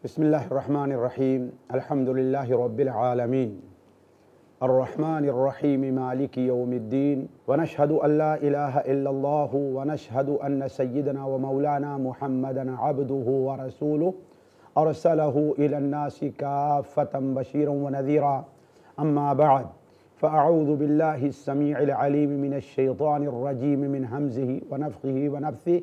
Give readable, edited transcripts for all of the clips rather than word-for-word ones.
बिस्मिल्लाहिर्रहमानिर्रहीम अल्हम्दुलिल्लाहि रब्बिल आलमीन अर्रहमानिर्रहीम मालिकि यौमिद्दीन व नशहदु अल्ला इलाहा इल्लल्लाहु व नशहदु अन्न सय्यिदना व मौलाना मुहम्मदन अब्दुहु व रसूलुहु अरसलहु इलन्नासि काफ़्फ़तन बशीरन व नज़ीरा अम्मा बअद फ़अऊज़ु बिल्लाहि अस्समीइल अलीम मिनश शैतानिर रजीम मिन हम्ज़िहि व नफ़्ख़िहि व नफ़्सिहि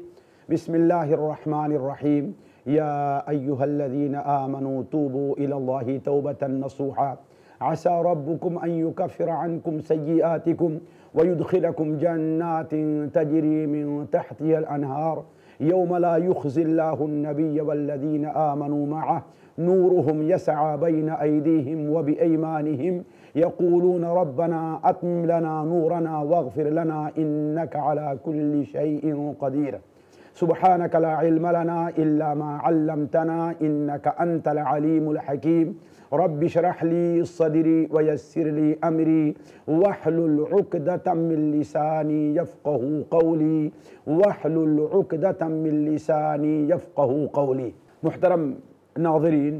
बिस्मिल्लाहिर्रहमानिर्रहीम या अय्युहल्लज़ीना आमनू तूबू इलल्लाहि तौबतन नसूहा असा रब्बुकुम अन युकफ्फिरा अन्कुम सय्यिआतिकुम व युदखिलकुम जन्नातिन तजरी मिन तहतिहल अनहार यौम ला युख़ज़िल्लाहु अन्नबिय्य वल्लज़ीना आमनू मअह नूरुहुम यसअ बैन अयदीहिम व बिअयमानिहिम यक़ूलून रब्बना अत्मिम लना नूरना वग़फ़िर लना इन्नका अला कुल्लि शैइन क़दीर सुब्हानक ला इल्म लना इल्ला मा अल्लमतना इन्नका अंतल अलीमुल हकीम रब्बि इश्रह ली सदरी व यस्सिर ली अमरी वहलुल उक़दतम मिन लिसानी यफ़क़हू क़ौली वहलुल उक़दतम मिन लिसानी यफ़क़हू क़ौली। मुहतरम नाज़रीन,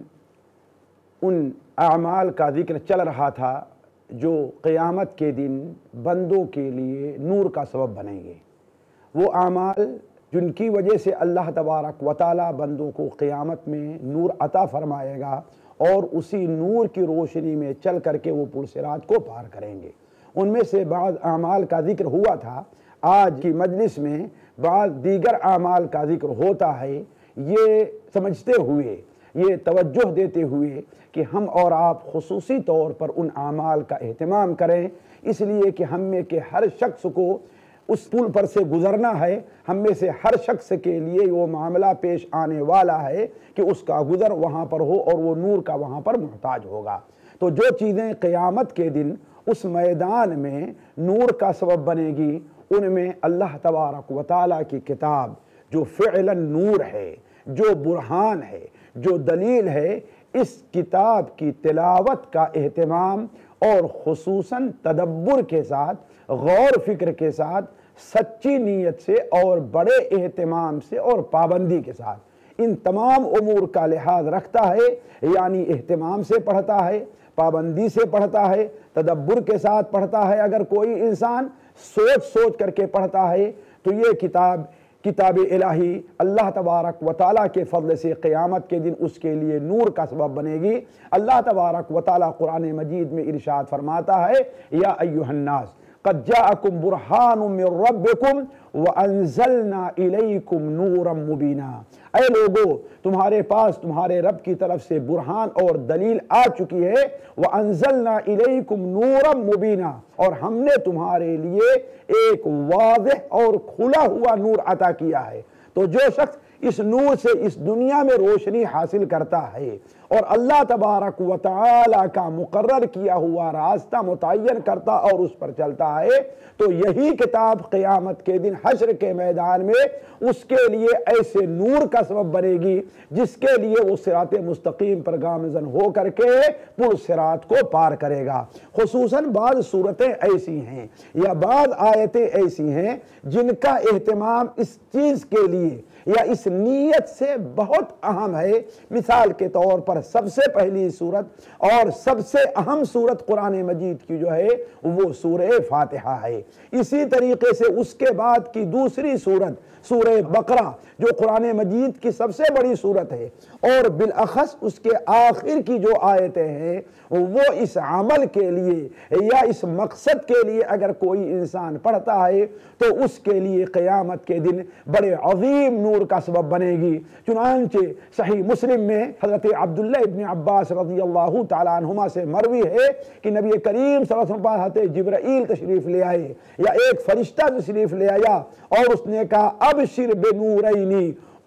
उन अमाल का ज़िक्र चल रहा था जो क़यामत के दिन बंदों के लिए नूर का सबब बनेंगे। वो अमाल जिनकी वजह से अल्लाह तबारक व तआला बंदों को क़यामत में नूर अता फरमाएगा और उसी नूर की रोशनी में चल करके वो पुरसिरात को पार करेंगे। उनमें से बाज़ अमाल का ज़िक्र हुआ था। आज की मजलिस में बाज़ दीगर अमाल का ज़िक्र होता है, ये समझते हुए, ये तवज्जो देते हुए कि हम और आप खुसूसी तौर पर उन अमाल का एहतमाम करें, इसलिए कि हम में के हर शख्स को उस पुल पर से गुज़रना है। हम में से हर शख्स के लिए वो मामला पेश आने वाला है कि उसका गुज़र वहाँ पर हो और वो नूर का वहाँ पर मोहताज होगा। तो जो चीज़ें क़यामत के दिन उस मैदान में नूर का सबब बनेगी, उनमें अल्लाह तबारक व तआला की किताब जो फ़िअलन नूर है, जो बुरहान है, जो दलील है, इस किताब की तिलावत का एहतमाम और खुसूसन तदब्बुर के साथ, गौर फिक्र के साथ, सच्ची नीयत से और बड़े एहतमाम से और पाबंदी के साथ इन तमाम उमूर का लिहाज रखता है। यानी एहतमाम से पढ़ता है, पाबंदी से पढ़ता है, तदब्बुर के साथ पढ़ता है। अगर कोई इंसान सोच सोच करके पढ़ता है तो ये किताब इलाही अल्लाह तबारक व तआला के फ़ज़ल से क़यामत के दिन उसके लिए नूर का सबब बनेगी। अल्लाह तबारक व तआला कुरान मजीद में इरशाद फरमाता है, या अय्युहन्नास क़द जाअकुम बुरहानुम मिन रब्बिकुम व अंज़लना इलैकुम नूरम मुबीना। ऐ लोगो, तुम्हारे पास तुम्हारे रब की तरफ से बुरहान और दलील आ चुकी है। व अंज़लना इलैकुम नूरम मुबीना, और हमने तुम्हारे लिए एक वाज़ेह और खुला हुआ नूर अता किया है। तो जो शख्स इस नूर से इस दुनिया में रोशनी हासिल करता है और अल्लाह तबारक व तआला का मुकर्रर किया हुआ रास्ता मुतय्यन करता और उस पर चलता है, तो यही किताब क़यामत के दिन हश्र के मैदान में उसके लिए ऐसे नूर का सबब बनेगी जिसके लिए वो सिराते मुस्तकीम पर गामज़न हो करके पुल सिरात को पार करेगा। खुसूसन बाज़ सूरतें ऐसी हैं या बाज़ आयतें ऐसी हैं जिनका एहतमाम इस चीज़ के लिए या इस नीयत से बहुत अहम है। मिसाल के तौर पर सबसे पहली सूरत और सबसे अहम सूरत कुरान मजीद की जो है वो सूरह फातिहा है। इसी तरीके से उसके बाद की दूसरी सूरत सूरह बकरा जो कुरान मजीद की सबसे बड़ी सूरत है, और बिलअख़स उसके आखिर की जो आयतें हैं वो इस अमल के लिए या इस मकसद के लिए अगर कोई इंसान पढ़ता है तो उसके लिए क़यामत के दिन बड़े अज़ीम नूर का सबब बनेगी। चुनांचे सही मुस्लिम में हज़रत अब्दुल्लाह इब्न अब्बास रज़ियल्लाहु तआला अन्हुमा से मरवी है कि नबी करीम सल्लल्लाहु अलैहि वसल्लम हज़रत जिब्राईल तशरीफ़ ले आए या एक फरिश्ता तशरीफ़ ले आया और उसने कहा, अबशिर बिनूरैनी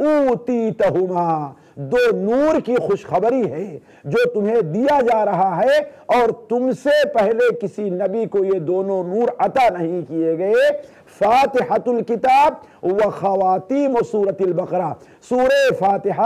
ऊतीतहुमा, दो नूर की खुशखबरी है जो तुम्हें दिया जा रहा है और तुमसे पहले किसी नबी को ये दोनों नूर अता नहीं किए गए। फातिहतुल किताब व खवातीम सूरतिल बकरा, सूरह फातिहा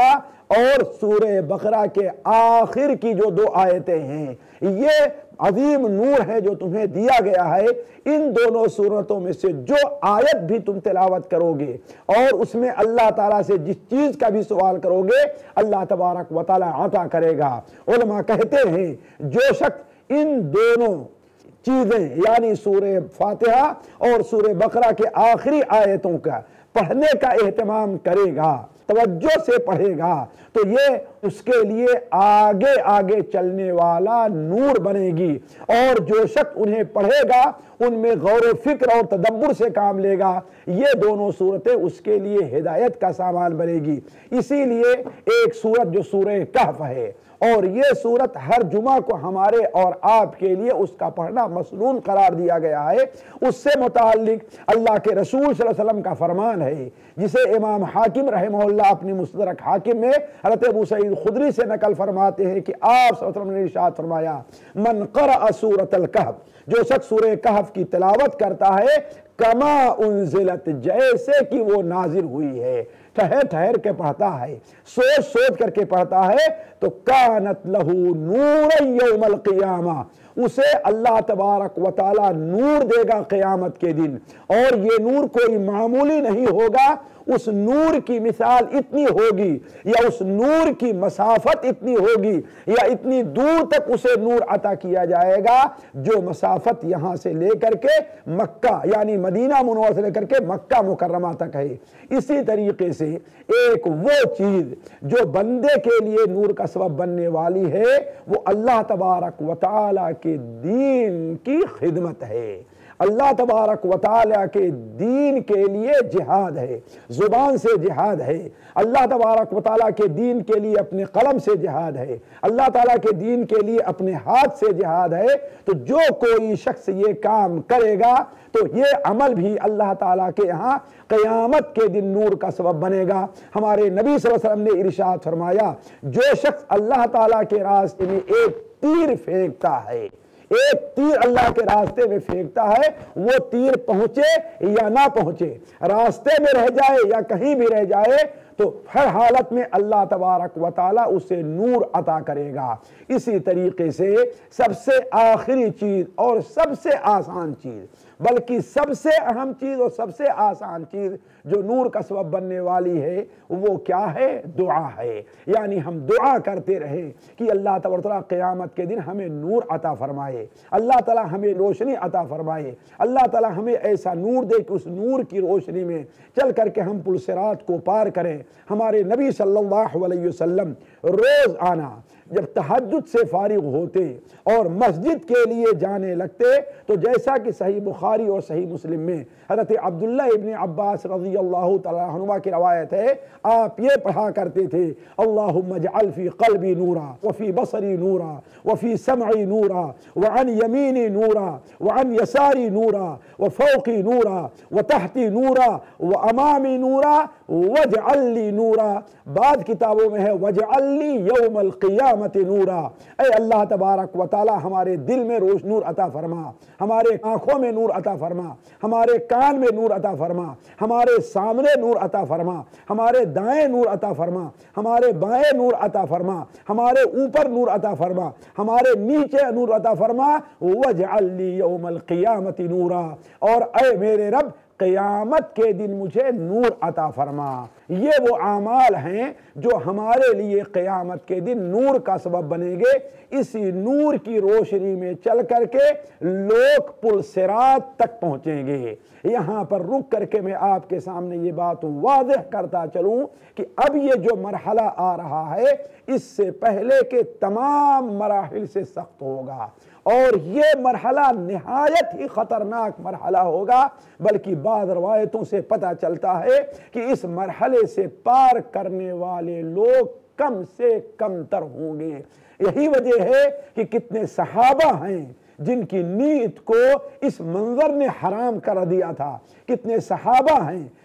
और सूरह बकरा के आखिर की जो 2 आयतें हैं, ये अजीम नूर है जो तुम्हें दिया गया है। इन दोनों सूरतों में से जो आयत भी तुम तिलावत करोगे और उसमें अल्लाह ताला से जिस चीज का भी सवाल करोगे, अल्लाह तबारक व तआला अता करेगा। उलमा कहते हैं जो शख्स इन दोनों चीजें यानी सूरह फातिहा और सूरह बकरा के आखिरी आयतों का पढ़ने का एहतमाम करेगा, तवज्जो से पढ़ेगा, तो ये उसके लिए आगे आगे चलने वाला नूर बनेगी। और जो शख्स उन्हें पढ़ेगा, उनमें गौर फिक्र और तदब्बुर से काम लेगा, ये दोनों सूरतें उसके लिए हिदायत का सामान बनेगी। इसीलिए एक सूरत जो सूरह कहफ है, और ये सूरत हर जुमा को हमारे और आपके लिए उसका पढ़ना मसनून करार दिया गया है। उससे मुताल्लिक अल्लाह के रसूल सल्लल्लाहु अलैहि वसल्लम का फरमान है, जिसे इमाम हाकिम रहमहुल्लाह अपनी मुस्तदरक हाकिम में हज़रत अबू सईद खुदरी से नकल फरमाते हैं कि आप सल्लल्लाहु अलैहि वसल्लम ने इरशाद फरमाया, मन क़रअ सूरतल कहफ, जो शख्स सूरह कहफ की तिलावत करता है, कमा उन्ज़िलत, जैसे कि वो नाजिल हुई है, ठहर ठहर के पढ़ता है, सोच सोच करके पढ़ता है, तो कानत लहू नूरन यौमल क़ियामा, उसे अल्लाह तबारक व तआला नूर देगा क़यामत के दिन। और ये नूर कोई मामूली नहीं होगा, उस नूर की मिसाल इतनी होगी, या उस नूर की मसाफत इतनी होगी, या इतनी दूर तक उसे नूर अता किया जाएगा जो मसाफत यहां से लेकर के मक्का यानी मदीना मुनव्वरा से लेकर के मक्का मुकर्रमा तक है। इसी तरीके से एक वो चीज जो बंदे के लिए नूर का सबब बनने वाली है, वो अल्लाह तबारक व तआला के दीन की खिदमत है। अल्लाह तबारक व तआला के दीन के लिए जिहाद है, जुबान से जिहाद है। अल्लाह तबारक व तआला के दीन के लिए अपने कलम से जिहाद है। अल्लाह ताला के दीन के लिए अपने हाथ से जिहाद है। तो जो कोई शख्स ये काम करेगा, तो ये अमल भी अल्लाह ताला के यहाँ क़यामत के दिन नूर का सबब बनेगा। हमारे नबी सल्लल्लाहु अलैहि वसल्लम ने इरशाद फरमाया, जो शख्स अल्लाह ताला के रास्ते में एक तीर फेंकता है, एक तीर अल्लाह के रास्ते में फेंकता है, वो तीर पहुंचे या ना पहुंचे, रास्ते में रह जाए या कहीं भी रह जाए, तो हर हालत में अल्लाह तबारक व तआला उसे नूर अता करेगा। इसी तरीके से सबसे आखिरी चीज और सबसे आसान चीज, बल्कि सबसे अहम चीज और सबसे आसान चीज जो नूर का सबब बनने वाली है, वो क्या है? दुआ है। यानी हम दुआ करते रहे कि अल्लाह तबारक व तआला क़यामत के दिन हमें नूर अता फरमाए, अल्लाह ताला हमें रोशनी अता फरमाए, अल्लाह ताला हमें ऐसा नूर दे कि उस नूर की रोशनी में चल करके हम पुल सिरात को पार करें। हमारे नबी सल्लल्लाहु अलैहि वसल्लम रोज आना जब तहज्जुद से फारिग होते और मस्जिद के लिए जाने लगते, तो जैसा कि सही बुखारी और सही मुस्लिम में हज़रत अब्दुल्लाह इब्न अब्बास रज़ियल्लाहु तआला अन्हुमा की रवायत है, आप ये पढ़ा करते थे, अल्लाहुम्मा जअल फी क़ल्बी नूरा व फी बसरी नूरा व फी समई नूरा व अन यमीनी नूरा व अन यसारी नूरा व फ़ौक़ी नूरा व तहती नूरा व अमामी नूरा वजअल ली नूरा। बाद किताबों में है वजअल ली यौमल क़ियामत नूरा। ऐ अल्लाह तबारक व तआला हमारे दिल में रोश नूर अता फरमा, हमारे आंखों में नूर अता फरमा, हमारे कान में नूर अता फरमा, हमारे सामने नूर अता फरमा, हमारे दाएं नूर अता फरमा, हमारे बाएं नूर अता फरमा, हमारे ऊपर नूर अता फरमा, हमारे नीचे नूर अता फरमा, वजअल ली यौमल क़ियामत नूरा। और ऐ मेरे रब, क़यामत के दिन मुझे नूर अता फरमा। ये वो आमाल हैं जो हमारे लिए क़यामत के दिन नूर का सबब बनेंगे। इसी नूर की रोशनी में चल करके लोग पुल सिरात तक पहुंचेंगे। यहाँ पर रुक करके मैं आपके सामने ये बात वाज़ेह करता चलूं कि अब ये जो मरहला आ रहा है, इससे पहले के तमाम मराहिल से सख्त होगा, और ये मरहला निहायत ही खतरनाक मरहला होगा। बल्कि बाद रवायतों से पता चलता है कि इस मरहले से पार करने वाले लोग कम से कम तर होंगे। यही वजह है कि कितने सहाबा हैं जिनकी नीयत को इस मंजर ने हराम कर दिया था, कितने सहाबा हैं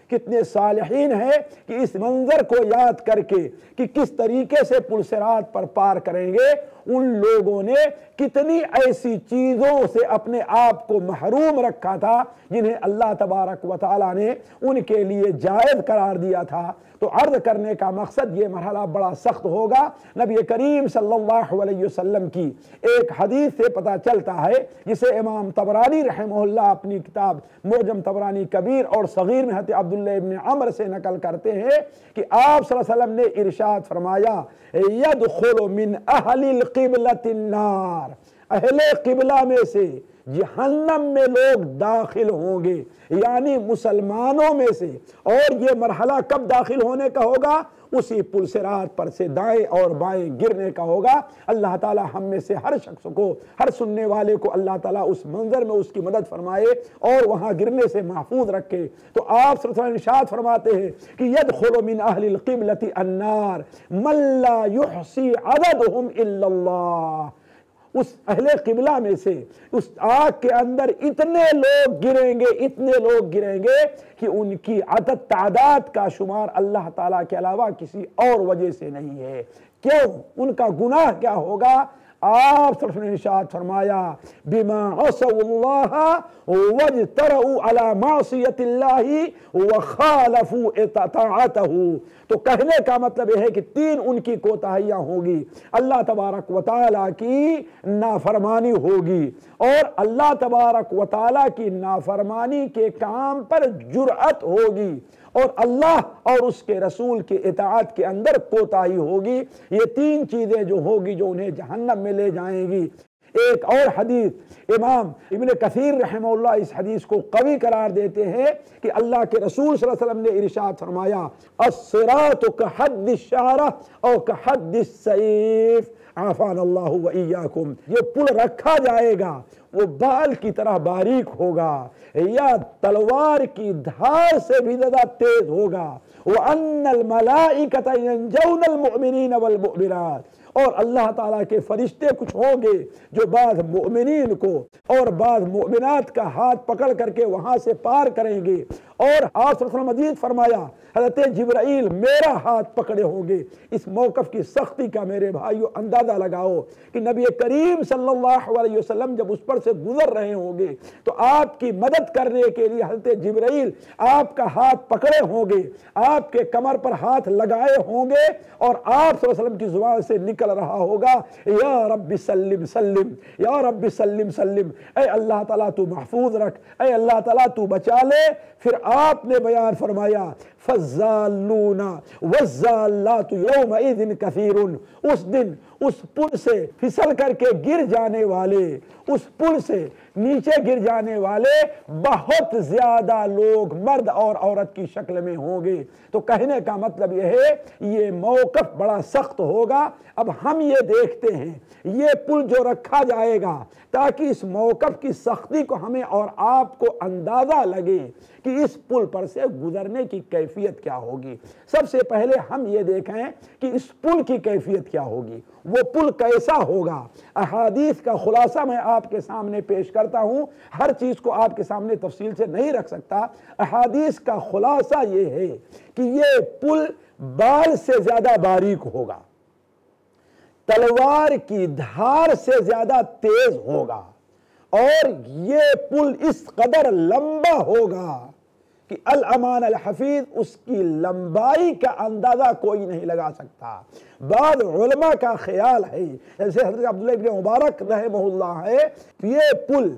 कितने सालिहीन हैं कि इस मंजर को याद करके कि किस तरीके से पुल सिरात पर पार करेंगे, उन लोगों ने कितनी ऐसी चीजों से अपने आप को महरूम रखा था जिन्हें अल्लाह तबारक व तआला ने उनके लिए जायज़ करार दिया था। तो अर्ज करने का मकसद ये मरहला बड़ा सख्त होगा। नबी करीम सल्लल्लाहु अलैहि वसल्लम की एक हदीस से पता चलता है, जिसे इमाम तबरानी रहमहुल्लाह अपनी किताब मुअज्जम तबरानी कबीर और सगीर में हज़रत अब्दुल्लाह इब्न अमर से नकल करते हैं कि आप सल्लल्लाहु अलैहि वसल्लम ने इरशाद फरमाया, यदखुलु मिन अहलिल क़िबलतिन नार, अहले क़िबला में से जहन्नम में लोग दाखिल होंगे, यानी मुसलमानों में से। और ये मरहला कब दाखिल होने का होगा? उसी पुल सिरात पर से दाएं और बाएं गिरने का होगा। अल्लाह ताला हम में से हर शख्स को, हर सुनने वाले को अल्लाह ताला उस मंजर में उसकी मदद फरमाए और वहां गिरने से महफूज रखे। तो आप सल्लल्लाहु अलैहि वसल्लम इरशाद फरमाते हैं कि यदखुलु मिन अहलिल क़िबलति अन्नार मन ला युहसी अददहुम इल्लल्लाह, उस अहले किबला में से उस आग के अंदर इतने लोग गिरेंगे कि उनकी अदद तादाद का शुमार अल्लाह ताला के अलावा किसी और वजह से नहीं है। क्यों? उनका गुनाह क्या होगा? आप सबने इरशाद फरमाया, बिमा असवल्लाह वजतरउ अला मासियतिल्लाहि व खालफू इताअतहु। तो कहने का मतलब यह है कि तीन उनकी कोताहियां होगी, अल्लाह तबारक व तआला की नाफरमानी होगी और अल्लाह तबारक व तआला की नाफरमानी के काम पर जुर्अत होगी और अल्लाह और उसके रसूल के इताअत के अंदर कोताही होगी। ये तीन चीजें जो होगी जो उन्हें जहन्नम में ले जाएंगी। एक और हदीस, इमाम इब्न कसीर रहमहुल्लाह इस हदीस को कवी करार देते हैं कि अल्लाह के रसूल सल्लल्लाहु अलैहि वसल्लम ने इरशाद फरमाया, अस्सिरातु कहद्दिश शारा और कहद्दिश सैफ आफान अल्लाह व इय्याकुम। ये पुल रखा जाएगा, वो बाल की तरह बारीक होगा या तलवार की धार से भी ज्यादा तेज होगा। व अन्नल मलाइकता यंजौनल मुमिनीन वल मुमिनात, और अल्लाह ताला के फरिश्ते कुछ होंगे जो बाद मोमिनीन को और बाद मोमिनात का हाथ पकड़ करके वहां से पार करेंगे। और आप मजीद फरमाया, हज़रत जिब्राइल मेरा हाथ पकड़े होंगे। इस मौक़िफ़ की सख्ती का मेरे भाइयों अंदाजा लगाओ कि नबी करीम सल्लल्लाहु अलैहि वसल्लम जब उस पर से गुजर रहे होंगे तो आपकी मदद करने के लिए हज़रत जिब्राइल आपका हाथ पकड़े होंगे, आपके कमर पर हाथ लगाए होंगे और आप सल्लल्लाहु अलैहि वसल्लम की जुबान से निकल रहा होगा, या रब्बी सल्लिम सल्लिम, या रब्बी सल्लिम सल्लिम, ऐ अल्लाह ताला तू महफूज रख, ऐ अल्लाह ताला तू बचा ले। फिर आपने बयान फरमाया, फज़्ज़ालूना वज़्ज़ालातु यौमइज़िन कसीरुन, उस दिन उस पुल से फिसल करके गिर जाने वाले, उस पुल से नीचे गिर जाने वाले बहुत ज्यादा लोग मर्द और औरत की शक्ल में होंगे। तो कहने का मतलब यह है ये मौक़िफ़ बड़ा सख्त होगा। अब हम ये देखते हैं ये पुल जो रखा जाएगा ताकि इस मौक़िफ़ की सख्ती को हमें और आपको अंदाजा लगे कि इस पुल पर से गुजरने की कैफियत क्या होगी। सबसे पहले हम ये देखें कि इस पुल की कैफियत क्या होगी, वो पुल कैसा होगा। अहादीस का खुलासा मैं आपके सामने पेश करता हूं, हर चीज को आपके सामने तफसील से नहीं रख सकता। अहादीस का खुलासा ये है कि ये पुल बाल से ज्यादा बारीक होगा, तलवार की धार से ज्यादा तेज होगा और ये पुल इस कदर लंबा होगा कि अल अमान अल हफीज उसकी लंबाई का अंदाजा कोई नहीं लगा सकता। बाद उलमा का ख्याल है, जैसे हज़रत अब्दुल्लाह इब्न मुबारक रहमहुल्लाह है, ये पुल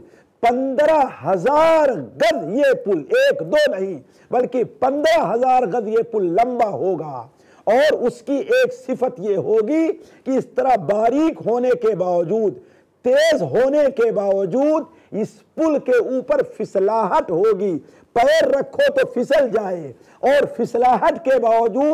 15,000 गज, ये पुल एक दो नहीं बल्कि 15,000 गज ये पुल लंबा होगा। और उसकी एक सिफत ये होगी कि इस तरह बारीक होने के बावजूद, तेज होने के बावजूद इस पुल के ऊपर फिसलाहट होगी, पैर रखो तो फिसल जाए, और फिसलाहट के बावजूद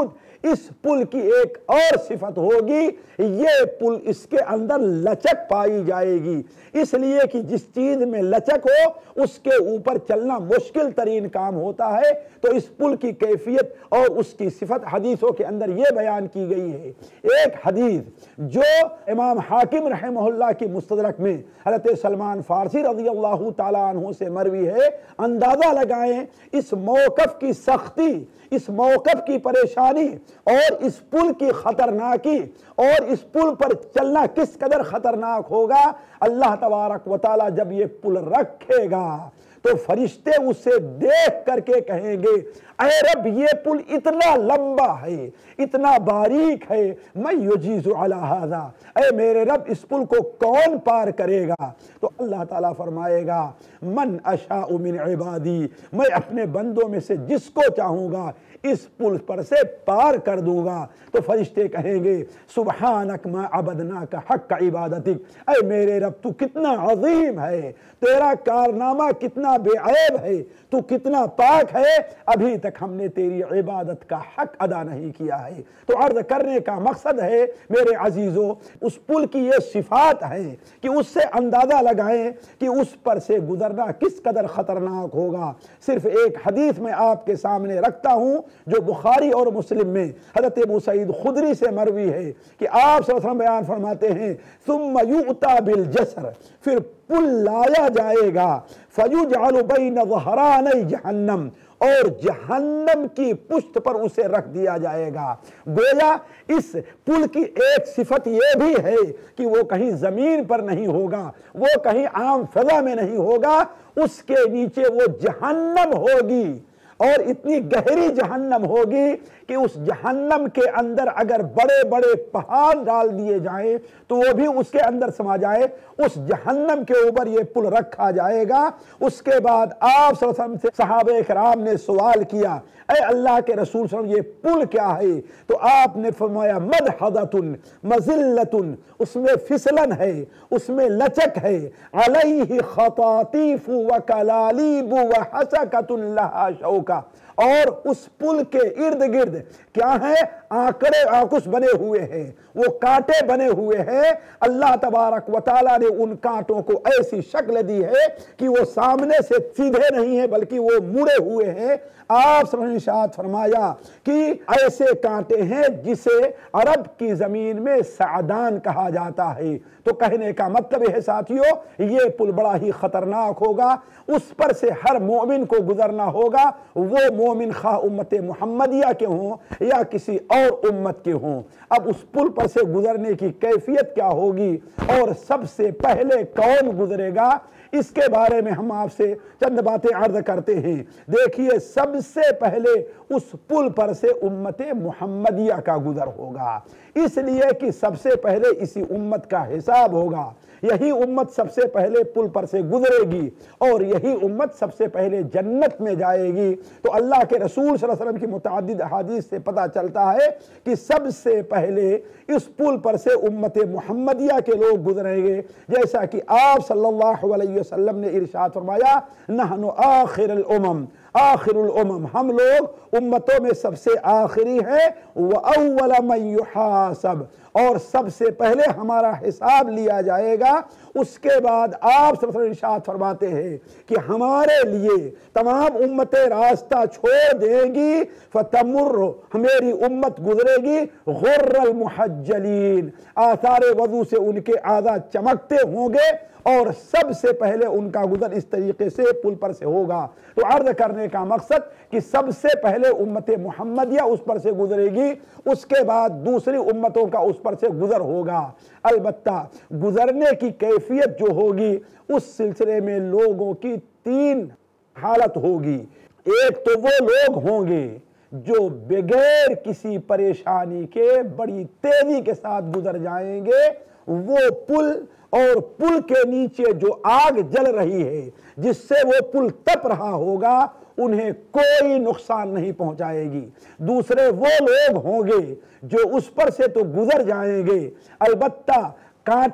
इस पुल की एक और सिफत होगी, ये पुल इसके अंदर लचक पाई जाएगी, इसलिए कि जिस चीज में लचक हो उसके ऊपर चलना मुश्किल तरीन काम होता है। तो इस पुल की कैफियत और उसकी सिफत हदीसों के अंदर यह बयान की गई है। एक हदीस जो इमाम हाकिम रहमहुल्लाह की मुस्तदरक में हज़रत सलमान फारसी रज़ियल्लाहु ताला अन्हु से मरवी है। अंदाजा लगाएं इस मौक़िफ़ की सख्ती, इस मौक़िफ़ की परेशानी और इस पुल की खतरनाकी और इस पुल पर चलना किस कदर खतरनाक होगा। अल्लाह तबारक व तआला जब ये पुल रखेगा तो फरिश्ते उसे देख करके कहेंगे, अरे रब ये पुल इतना लंबा है, इतना बारीक है, मैं युजीज़ु अला हाज़ा, अरे मेरे रब इस पुल को कौन पार करेगा। तो अल्लाह ताला फरमाएगा, मन अशाउ मिन इबादी, मैं अपने बंदों में से जिसको चाहूँगा इस पुल पर से पार कर दूंगा। तो फरिश्ते कहेंगे, सुबहानक मा अबदनाका हक़्क़ इबादतिक, ऐ मेरे रब तू कितना अज़ीम है, तेरा कारनामा कितना बेअयब है, तू कितना पाक है, अभी तक हमने तेरी इबादत का हक अदा नहीं किया है। तो अर्ज़ करने का मकसद है मेरे अजीज़ों, उस पुल की ये सिफात है कि उससे अंदाज़ा लगाएं कि उस पर से गुजरना किस कदर ख़तरनाक होगा। सिर्फ एक हदीस में आपके सामने रखता हूँ जो बुखारी और मुस्लिम में हज़रत अबू सईद खुदरी से मरवी है कि आप सल्लल्लाहु अलैहि वसल्लम बयान फरमाते हैं, सुम्मा युअता बिल जसर, फिर पुल लाया जाएगा, फयुजअलु बैन ज़हरानै जहन्नम, और जहन्नम की पुष्ट पर उसे रख दिया जाएगा। गोया इस पुल की एक सिफत यह भी है कि वो कहीं जमीन पर नहीं होगा, वो कहीं आम फिजा में नहीं होगा, उसके नीचे वो जहन्नम होगी और इतनी गहरी जहन्नम होगी कि उस जहन्नम के अंदर अगर बड़े बड़े पहाड़ डाल दिए जाएं तो वो भी उसके अंदर समा जाए। उस जहन्नम के ऊपर ये पुल रखा जाएगा। उसके बाद आप सल्लल्लाहु अलैहि वसल्लम से सहाबे किराम ने सवाल किया, ऐ अल्लाह के रसूल सल्लल्लाहु अलैहि वसल्लम ये पुल क्या है? तो आपने फरमाया, मदहदतुन मजिल्लतुन, उसमें फिसलन है, उसमें लचक है, अलैहि खतातीफु व कलालीबु व हसकतुन लहा शौका, और उस पुल के इर्द गिर्द क्या है? आंकड़े आकुश बने हुए हैं, वो कांटे बने हुए हैं। अल्लाह तबारक व तआला ने उन कांटों को ऐसी शक्ल दी है कि वो सामने से सीधे नहीं है बल्कि वो मुड़े हुए हैं। आप समझ इरशाद फरमाया कि ऐसे कांटे हैं जिसे अरब की जमीन में सादान कहा जाता है। तो कहने का मतलब है साथियों, ये पुल बड़ा ही खतरनाक होगा, उस पर से हर मोमिन को गुजरना होगा, वो मोमिन खा उम्मत मुहम्मदिया के हों या किसी और उम्मत के हों। अब उस पुल पर से गुजरने की कैफियत क्या होगी और सबसे पहले कौन गुजरेगा, इसके बारे में हम आपसे चंद बातें अर्ज करते हैं। देखिए, सबसे पहले उस पुल पर से उम्मत मुहम्मदिया का गुजर होगा, इसलिए कि सबसे पहले इसी उम्मत का हिसाब होगा। यही उम्मत सबसे पहले पुल पर से गुजरेगी और यही उम्मत सबसे पहले जन्नत में जाएगी। तो अल्लाह के रसूल सल्लल्लाहु अलैहि वसल्लम की मुतअद्दिद अहादीस से पता चलता है कि सबसे पहले इस पुल पर से उम्मत मुहम्मदिया के लोग गुजरेंगे। जैसा कि आप सल्लल्लाहु अलैहि वसल्लम ने इरशाद फरमाया, नहनु आखिरुल उमम, आखिरुल उमम, हम लोग उम्मतों में सबसे आखिरी हैं, व अव्वल मन युहासब, और सबसे पहले हमारा हिसाब लिया जाएगा। उसके बाद आप सबसे इरशाद फरमाते हैं कि हमारे लिए तमाम उम्मतें रास्ता छोड़ देंगी, फतमुर्र, मेरी उम्मत गुजरेगी, गुर्रल मुहज्जलीन, आसारे वजू से उनके आज़ा चमकते होंगे और सबसे पहले उनका गुजर इस तरीके से पुल पर से होगा। तो अर्ज करने का मकसद कि सबसे पहले उम्मत मुहम्मदिया उस पर से गुजरेगी, उसके बाद दूसरी उम्मतों का उस पर से गुजर होगा। अलबत्ता गुजरने की कैफियत जो होगी उस सिलसिले में लोगों की तीन हालत होगी। एक तो वो लोग होंगे जो बगैर किसी परेशानी के बड़ी तेजी के साथ गुजर जाएंगे, वो पुल और पुल के नीचे जो आग जल रही है जिससे वो पुल तप रहा होगा, उन्हें कोई नुकसान नहीं पहुंचाएगी। दूसरे वो लोग होंगे जो उस पर से तो गुजर जाएंगे, अलबत्ता कांटे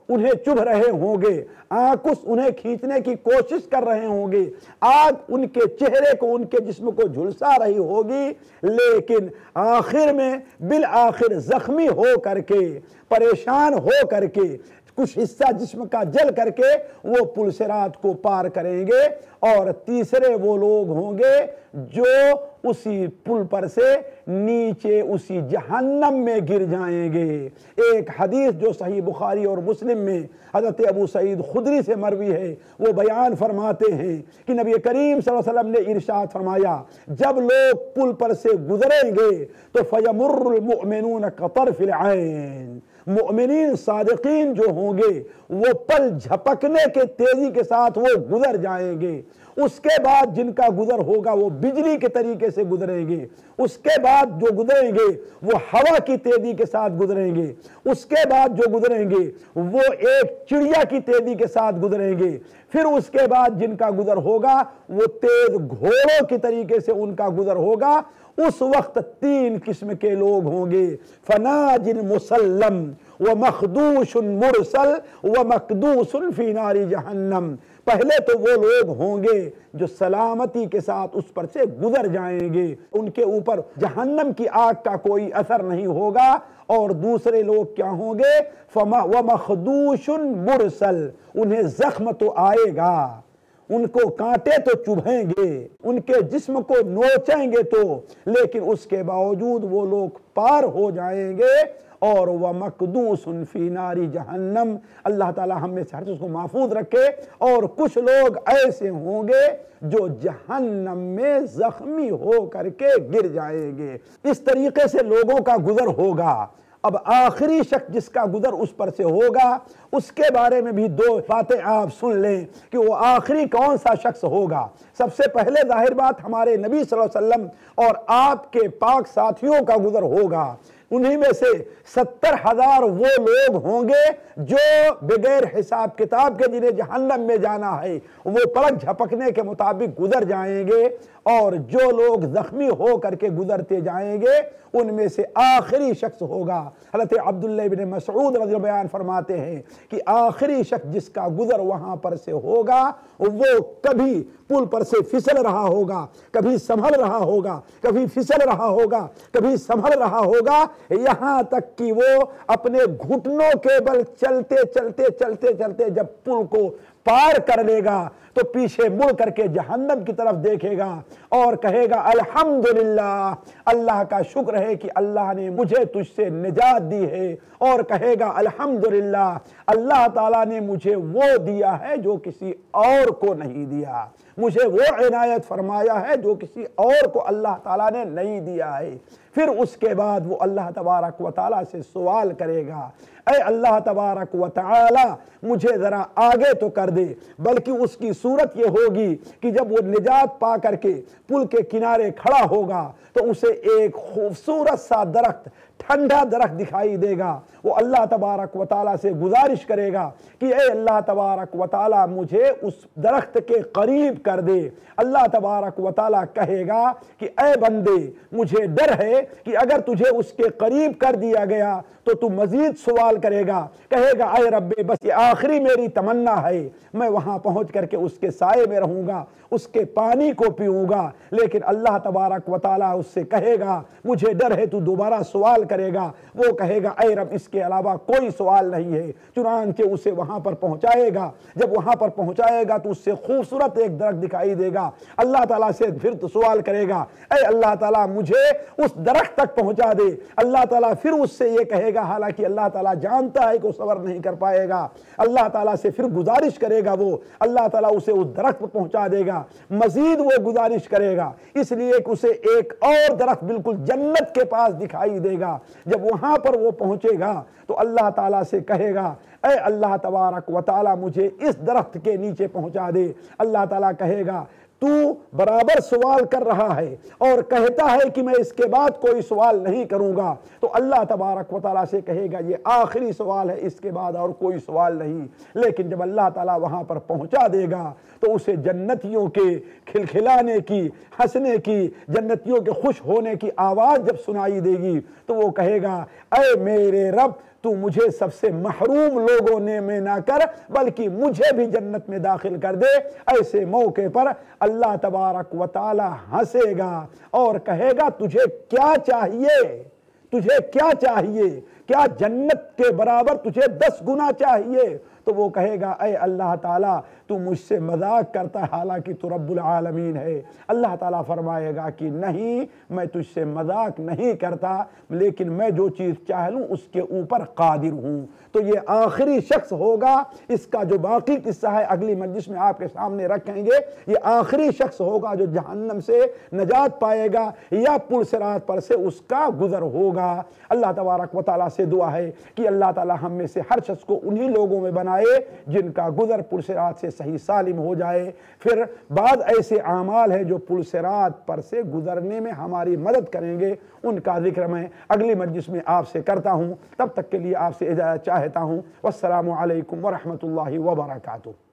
उन्हें चुभ रहे होंगे, आंकुश उन्हें खींचने की कोशिश कर रहे होंगे, आग उनके चेहरे को, उनके जिस्म को झुलसा रही होगी, लेकिन आखिर में बिल आखिर जख्मी हो करके, परेशान हो करके, कुछ हिस्सा जिस्म का जल करके वो पुल सिरात को पार करेंगे। और तीसरे वो लोग होंगे जो उसी पुल पर से नीचे उसी जहन्नम में गिर जाएंगे। एक हदीस जो सही बुखारी और मुस्लिम में हज़रत अबू सईद खुदरी से मरवी है, वो बयान फरमाते हैं कि नबी करीम सल्लल्लाहु अलैहि वसल्लम ने इरशाद फरमाया, जब लोग पुल पर से गुजरेंगे तो फयमुर्रुल मुअमिनून कतरफिल ऐन, मुअमिनीन सादिकीन जो होंगे वो पल झपकने के तेजी के साथ वो गुजर जाएंगे। उसके बाद जिनका गुजर होगा वो बिजली के तरीके से गुजरेंगे। उसके बाद जो गुजरेंगे वो हवा की तेजी के साथ गुजरेंगे। उसके बाद जो गुजरेंगे वो एक चिड़िया की तेजी के साथ गुजरेंगे। फिर उसके बाद जिनका गुजर होगा वो तेज घोड़ों की तरीके से उनका गुजर होगा। उस वक्त तीन किस्म के लोग होंगे, फनाजिन मुसल्लम व मखदूशुन मुरसल व मकदूसुन फी नारी जहन्नम। पहले तो वो लोग होंगे जो सलामती के साथ उस पर से गुजर जाएंगे, उनके ऊपर जहन्नम की आग का कोई असर नहीं होगा। और दूसरे लोग क्या होंगे, फमा व मखदूशुन मुरसल, उन्हें जख्म तो आएगा, उनको कांटे तो चुभेंगे, उनके जिस्म को नोचेंगे तो, लेकिन उसके बावजूद वो लोग पार हो जाएंगे। और वह मकदूसुन फी नारी जहन्नम, अल्लाह ताला हमें हर चीज को महफूज रखे। और कुछ लोग ऐसे होंगे जो जहन्नम में जख्मी हो करके गिर जाएंगे। इस तरीके से लोगों का गुजर होगा। अब आखिरी शख्स जिसका गुजर उस पर से होगा, उसके बारे में भी दो बातें आप सुन लें कि वो आखिरी कौन सा शख्स होगा। सबसे पहले जाहिर बात हमारे नबी सल्लल्लाहु अलैहि वसल्लम और आपके पाक साथियों का गुजर होगा। उन्हीं में से 70,000 वो लोग होंगे जो बगैर हिसाब किताब के जिन्हें जहन्नम में जाना है वो पलक झपकने के मुताबिक गुजर जाएंगे। और जो लोग जख्मी हो करके गुजरते जाएंगे उनमें से आखिरी शख्स होगा। हज़रत अब्दुल्लाह इब्न मसऊद रज़ी अल्लाह बयान फरमाते हैं कि आखिरी शख्स जिसका गुजर वहां पर से होगा वो कभी पुल पर से फिसल रहा होगा, कभी संभल रहा होगा, कभी फिसल रहा होगा, कभी संभल रहा होगा, यहां तक कि वो अपने घुटनों के बल चलते चलते चलते चलते जब पुल को पार कर लेगा तो पीछे मुड़ करके जहन्नम की तरफ देखेगा और कहेगा, अल्हम्दुलिल्लाह, अल्लाह का शुक्र है कि अल्लाह ने मुझे तुझसे निजात दी है। और कहेगा, अल्हम्दुलिल्लाह, अल्लाह ताला ने मुझे वो दिया है जो किसी और को नहीं दिया, मुझे वो इनायत फरमाया है जो किसी और को अल्लाह ताला ने नहीं दिया है। फिर उसके बाद वो अल्लाह तबारक व तआला से सवाल करेगा, ऐ अल्लाह तबारक व तआला मुझे जरा आगे तो कर दे। बल्कि उसकी सूरत ये होगी कि जब वो निजात पा करके पुल के किनारे खड़ा होगा तो उसे एक खूबसूरत सा दरख्त, ठंडा दरख्त दिखाई देगा। वो अल्लाह तबारक व तआला से गुजारिश करेगा कि ए अल्लाह तबारक व तआला मुझे उस दरख्त के करीब कर दे। अल्लाह तबारक व तआला कहेगा कि ए बंदे, मुझे डर है कि अगर तुझे उसके करीब कर दिया गया तो तू मजीद सवाल करेगा, कहेगा, ऐ रब्बे, बस ये आखिरी मेरी तमन्ना है, मैं वहां पहुंच करके उसके साए में रहूंगा, उसके पानी को पीऊंगा। लेकिन अल्लाह तबारक व तआला उससे कहेगा, मुझे डर है तू दोबारा सवाल करेगा। वो कहेगा, ऐ रब, इसके अलावा कोई सवाल नहीं है। चुनांचे उसे वहां पर पहुंचाएगा। जब वहां पर पहुंचाएगा तो उससे खूबसूरत एक दरख्त दिखाई देगा। अल्लाह ताला से फिर तो सवाल करेगा, ऐ अल्लाह ताला मुझे उस दरख्त तक पहुंचा दे। अल्लाह ताला फिर उससे ये कहेगा, हालांकि अल्लाह ताला जानता है कि वो सब्र नहीं कर पाएगा। अल्लाह ताला से फिर गुजारिश करेगा, वो अल्लाह ताला उसे उस दरख्त पर पहुंचा देगा। मजीद वो गुजारिश करेगा, इसलिए कि उसे एक और दरख्त बिल्कुल जन्नत के पास दिखाई देगा। जब वहां पर वो पहुंचेगा तो अल्लाह ताला से कहेगा, ऐ अल्लाह तबारक व तआला मुझे इस दरख्त के नीचे पहुंचा दे। अल्लाह ताला कहेगा, तू बराबर सवाल कर रहा है और कहता है कि मैं इसके बाद कोई सवाल नहीं करूंगा। तो अल्लाह तबारक व तआला से कहेगा, ये आखिरी सवाल है, इसके बाद और कोई सवाल नहीं। लेकिन जब अल्लाह ताला वहां पर पहुंचा देगा तो उसे जन्नतियों के खिलखिलाने की, हंसने की, जन्नतियों के खुश होने की आवाज जब सुनाई देगी तो वो कहेगा, ऐ मेरे रब, तू मुझे सबसे महरूम लोगों में ना कर, बल्कि मुझे भी जन्नत में दाखिल कर दे। ऐसे मौके पर अल्लाह तबारक व तआला हंसेगा और कहेगा तुझे क्या चाहिए, तुझे क्या चाहिए, क्या जन्नत के बराबर तुझे 10 गुना चाहिए? तो वो कहेगा ऐ अल्लाह ताला तू मुझसे मजाक करता है, हालांकि तू रब्बुल आलमीन है। अल्लाह ताला फरमाएगा कि नहीं, मैं तुझसे मजाक नहीं करता, लेकिन मैं जो चीज़ चाह लूँ उसके ऊपर कादिर हूँ। तो ये आखिरी शख्स होगा, इसका जो बाकी किस्सा है अगली मजलिस में आपके सामने रखेंगे। ये आखिरी शख्स होगा जो जहन्नम से नजात पाएगा या पुल सिरात पर से उसका गुजर होगा। अल्लाह तबारक व तआला से दुआ है कि अल्लाह ताला हम में से हर शख्स को उन्हीं लोगों में बनाए जिनका गुजर पुल सिरात से सही सालिम हो जाए। फिर बाद ऐसे आमाल है जो पुल सिरात पर से गुजरने में हमारी मदद करेंगे, उनका जिक्र मैं अगली मजलिस में आपसे करता हूँ। तब तक के लिए आपसे इजाज़त चाहता हूँ। वस्सलामु अलैकुम व रहमतुल्लाहि व बरकातुहू।